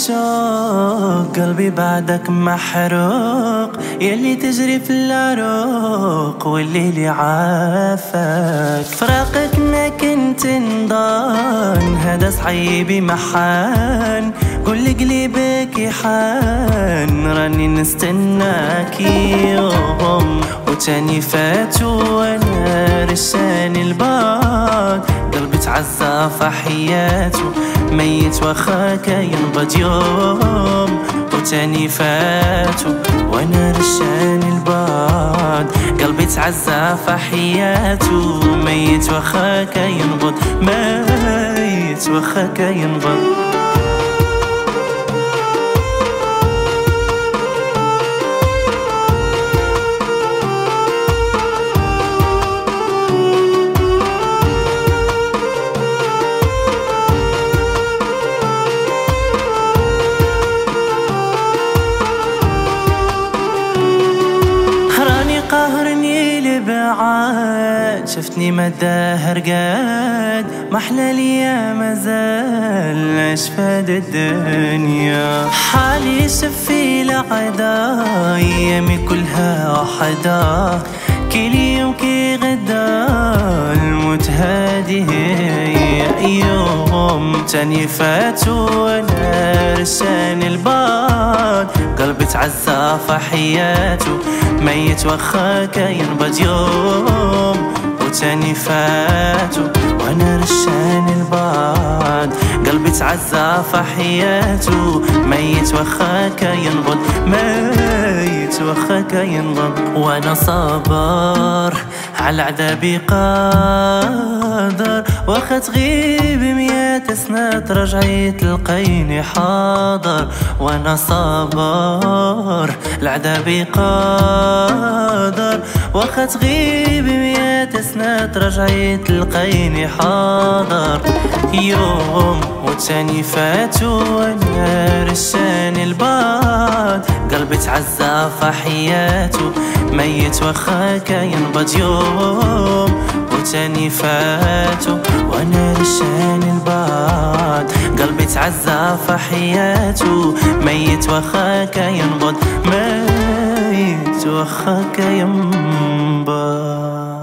الشوق قلبي بعدك محروق، يلي تجري في العروق والليل عافاك. فراقك ما كنت نضان، هذا صعيبي محان، كل قلبك يحان، راني نستناك يوم وتاني فات وانا رشاني البعد. قلبي تعزى في حياته ميت وخاك ينبض يوم وتاني فاتو وانا رشاني البعد. قلبي تعزى في حياته ميت وخاك ينبض، ميت وخاك ينبض. قهرني لبعاد، شفتني مدى هرقاد، محلى ليا مازال عيش فاد الدنيا. حالي شفي لعدا ايامي كلها وحدا، كل يوم كي غدا الموت هادي يوم تاني فات وانا رشاني البعد. قلبي تعزى في حياته ميت وخاك ينبض يوم وتاني فاتو وانا رشاني البعد. قلبي تعزى في حياته ميت وخاك ينبض، ميت وخاك ينبض. وانا صابر على عذابي قادر، واخا تغيب 100 سنة رجعي تلقيني حاضر. وانا صابر لعذابي قادر، واخا تغيب 100 سنة رجعي تلقيني حاضر. يوم وتاني فاتو وانا رشاني البعد. قلبي تعزى في حياته ميت وخاك ينبض يوم وتاني فاتو وانا رشاني البعد. قلبي تعزى في حياته ميت وخاك ينبض، ميت وخاك ينبض.